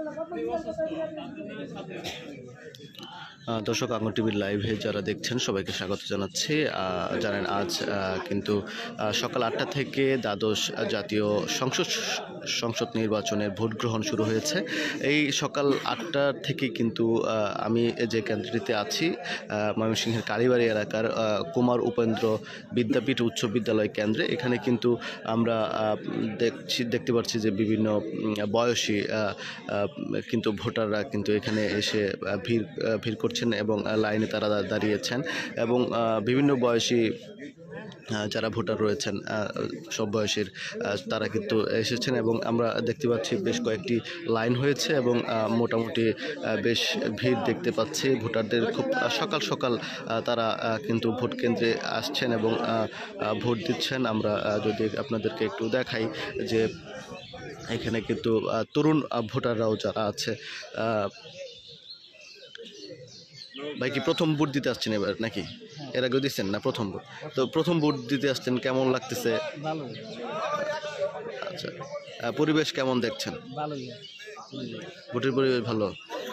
দর্শক, আঙ্গুর টিভির লাইভে যারা দেখছেন সবাইকে স্বাগত জানাচ্ছি। জানেন আজ কিন্তু সকাল 8টা থেকে দ্বাদশ জাতীয় সংসদ নির্বাচনের ভোট গ্রহণ শুরু হয়েছে। এই সকাল 8টার থেকে কিন্তু আমি যে কেন্দ্রটিতে আছি ময়মনসিংহের কালীবাড়ি এলাকার কুমার উপেন্দ্র বিদ্যাপীঠ উচ্চ বিদ্যালয় কেন্দ্রে, এখানে কিন্তু আমরা দেখতে পাচ্ছি যে বিভিন্ন বয়সী কিন্তু ভোটাররা কিন্তু এখানে এসে ভিড় করছেন এবং লাইনে তারা দাঁড়িয়েছেন এবং বিভিন্ন বয়সী যারা ভোটার রয়েছেন সব বয়সের তারা কিন্তু এসেছেন এবং আমরা দেখতে পাচ্ছি বেশ কয়েকটি লাইন হয়েছে এবং মোটামুটি বেশ ভিড় দেখতে পাচ্ছি ভোটারদের। খুব সকাল সকাল তারা কিন্তু ভোট কেন্দ্রে আসছেন এবং ভোট দিচ্ছেন। আমরা যদি আপনাদেরকে একটু দেখাই যে এখানে কিন্তু তরুণ ভোটাররাও যারা আছে। ভাই, কি প্রথম ভোট দিতে আসছেন এবার নাকি এর আগেও দিচ্ছেন না? প্রথম ভোট, তো প্রথম ভোট দিতে আসছেন, কেমন লাগতেছে? আচ্ছা, পরিবেশ কেমন দেখছেন? ভোটের পরিবেশ ভালো।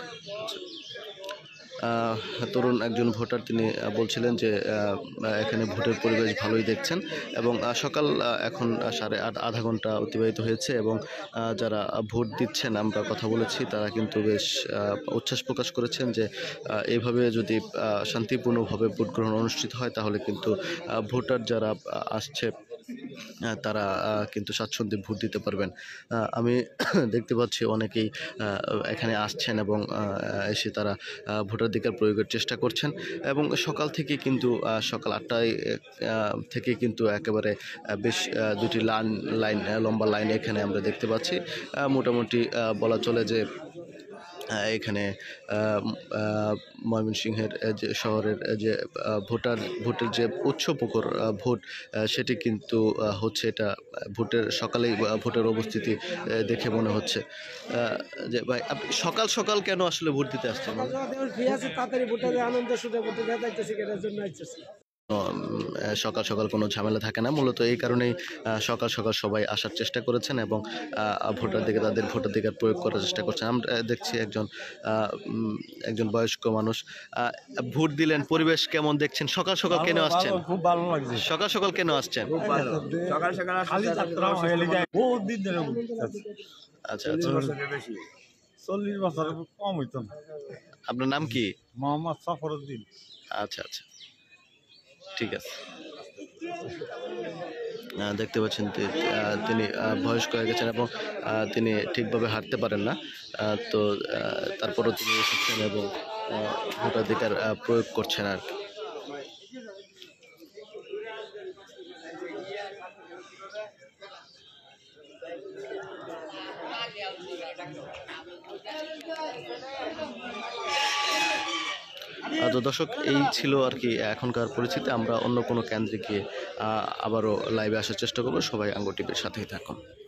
তরুণ একজন ভোটার তিনি বলছিলেন যে এখানে ভোটের পরিবেশ ভালোই দেখছেন এবং সকাল এখন 8:30 আধা ঘন্টা অতিবাহিত হয়েছে এবং যারা ভোট দিচ্ছেন আমরা কথা বলেছি তারা কিন্তু বেশ উচ্ছ্বাস প্রকাশ করেছেন যে এইভাবে যদি শান্তিপূর্ণভাবে ভোট গ্রহণ অনুষ্ঠিত হয় তাহলে কিন্তু ভোটার যারা আসছে তারা কিন্তু স্বাচ্ছন্দ্যে ভোট দিতে পারবেন। আমি দেখতে পাচ্ছি অনেকেই এখানে আসছেন এবং এসে তারা ভোটাধিকার প্রয়োগের চেষ্টা করছেন এবং সকাল থেকে কিন্তু সকাল 8টায় থেকে কিন্তু একেবারে বেশ দুটি লাইন লম্বা লাইন এখানে আমরা দেখতে পাচ্ছি। মোটামুটি বলা চলে যে এখানে ময়মনসিংহের যে শহরের যে ভোটের যে উৎসবমুখর ভোট সেটি কিন্তু হচ্ছে। এটা সকালেই ভোটের উপস্থিতি দেখে মনে হচ্ছে যে ভাই, আপনি সকাল সকাল কেন আসলে ভোট দিতে আসছেন? সকাল সকাল কোনো ঝামেলা থাকে না, মূলত এই কারণেই সকাল সকাল সবাই আসার চেষ্টা করেছেন এবং তাদের ভোটাধিকার প্রয়োগ করার চেষ্টা করছেন। আমরা দেখছি একজন বয়স্ক মানুষ ভোট দিলেন। পরিবেশ কেমন দেখছেন? সকাল সকাল কেন আসছেন? খুব ভালো লাগছে। সকাল সকাল কেন আসছেন? সকাল সকাল আচ্ছা আচ্ছা, 40 বছর কম হইতো না। আপনার নাম কি? মোহাম্মদ সফরউদ্দিন। আচ্ছা আচ্ছা, ঠিক আছে। দেখতে পাচ্ছেন তিনি বয়স্ক হয়ে গেছেন এবং তিনি ঠিকভাবে হাঁটতে পারেন না, তো তারপরও তিনি এসেছেন এবং ভোটাধিকার প্রয়োগ করছেন আর কি। তো দর্শক, এই ছিল আর কি এখনকার পরিস্থিতি। আমরা অন্য কোনো কেন্দ্রে গিয়ে আবারও লাইভে আসার চেষ্টা করবো। সবাই আঙ্গুর টিভির সাথেই থাকুন।